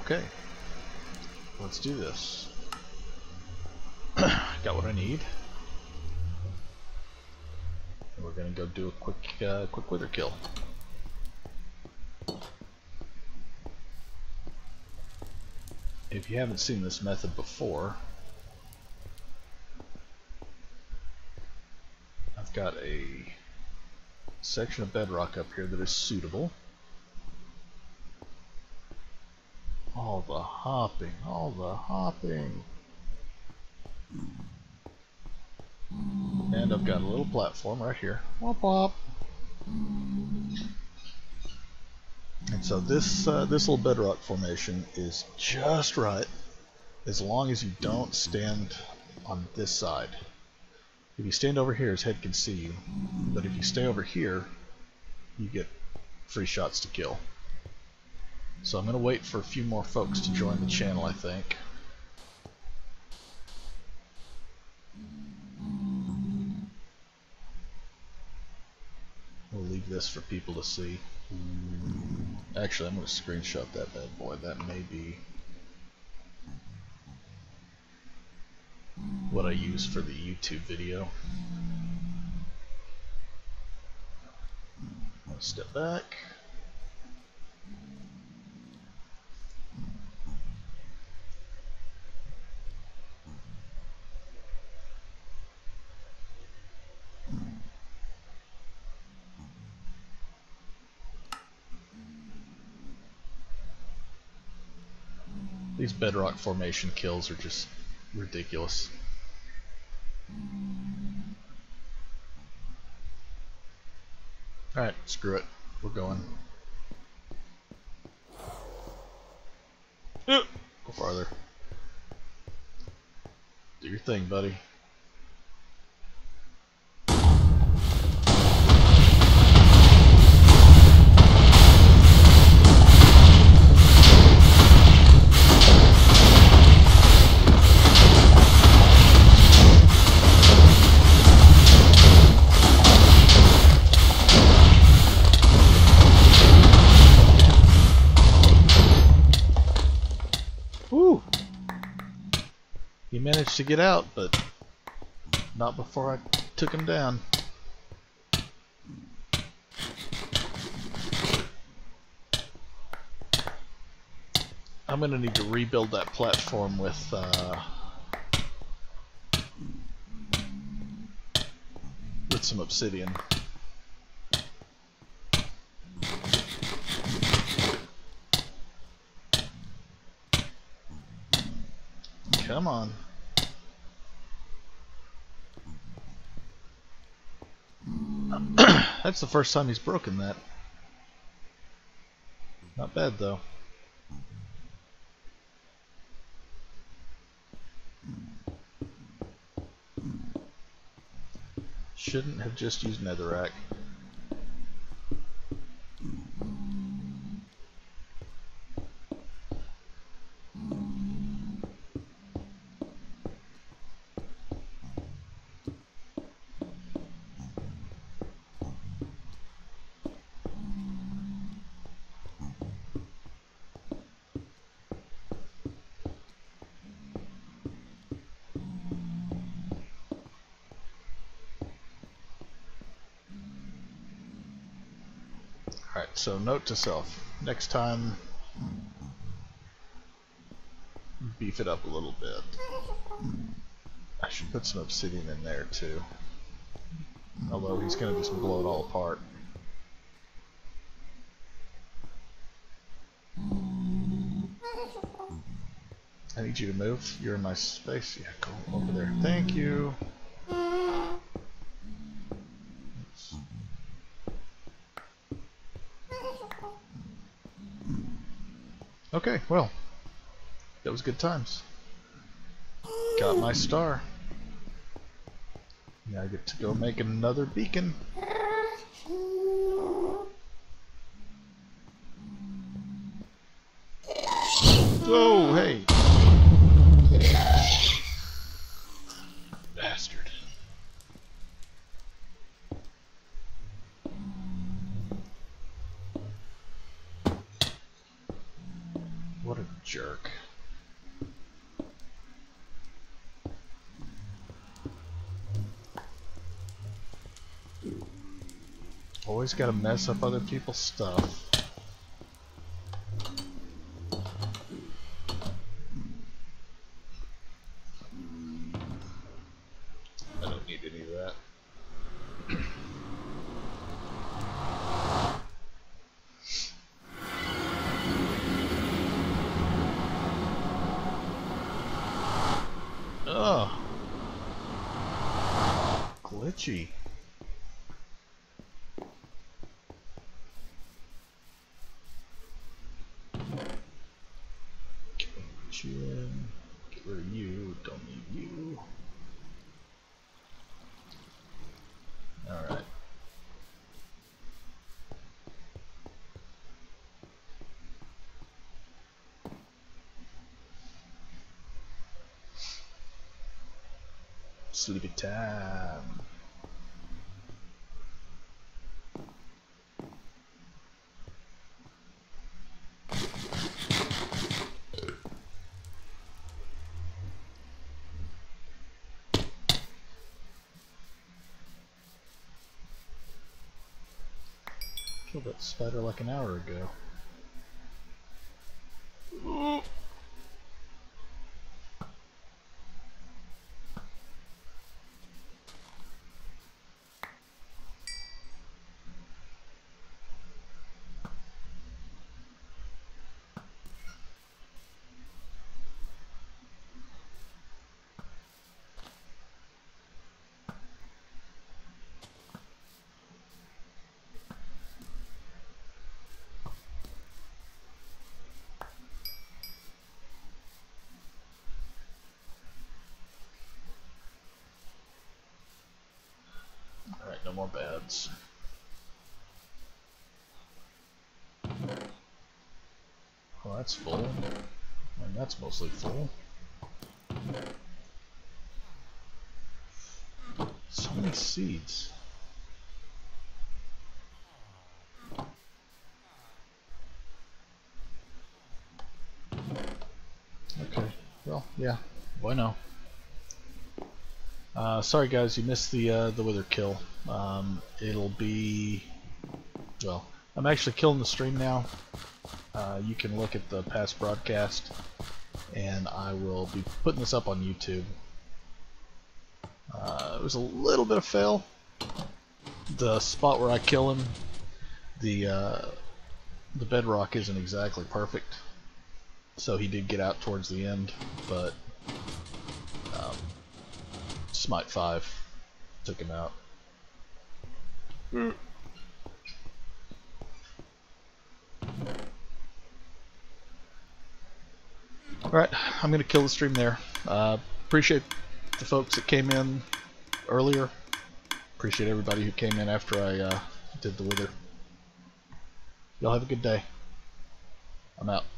Okay, let's do this. Got what I need. And we're gonna go do a quick wither kill. If you haven't seen this method before, I've got a section of bedrock up here that is suitable. All the hopping, all the hopping. And I've got a little platform right here. Womp womp. And so this little bedrock formation is just right, as long as you don't stand on this side. If you stand over here, his head can see you. But if you stay over here, you get free shots to kill. So I'm going to wait for a few more folks to join the channel, I think. We'll leave this for people to see. Actually, I'm going to screenshot that bad boy. That may be what I use for the YouTube video. I'll step back. These bedrock formation kills are just ridiculous. Alright, screw it. We're going. Go farther. Do your thing, buddy. Woo! He managed to get out, but not before I took him down. I'm gonna need to rebuild that platform with some obsidian. Come on. That's the first time he's broken that. Not bad though. Shouldn't have just used netherrack. Alright, so note to self, next time beef it up a little bit. I should put some obsidian in there too, although he's going to just blow it all apart. I need you to move. You're in my space. Yeah, go over there. Thank you. Okay, well, that was good times. Got my star. Now I get to go make another beacon. Oh, hey. Bastard. What a jerk. Always gotta mess up other people's stuff. I don't need any of that. Oh, glitchy. Get you in. Get rid of you. Don't need you. All right. Sleepy time. Killed that spider like an hour ago. Ooh. Alright, no more bads. Oh, that's full. And that's mostly full. So many seeds. Okay, well, yeah, bueno. Sorry guys, you missed the wither kill. It'll be, well, I'm actually killing the stream now. You can look at the past broadcast, and I will be putting this up on YouTube. It was a little bit of fail. The spot where I kill him, the bedrock isn't exactly perfect, so he did get out towards the end, but Smite 5 took him out. Alright, I'm going to kill the stream there. Appreciate the folks that came in earlier. Appreciate everybody who came in after I did the wither. Y'all have a good day. I'm out.